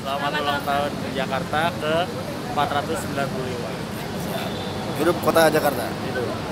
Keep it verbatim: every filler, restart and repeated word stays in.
Selamat ulang tahun Jakarta ke empat ratus sembilan puluh lima. Hidup kota Jakarta. Itu.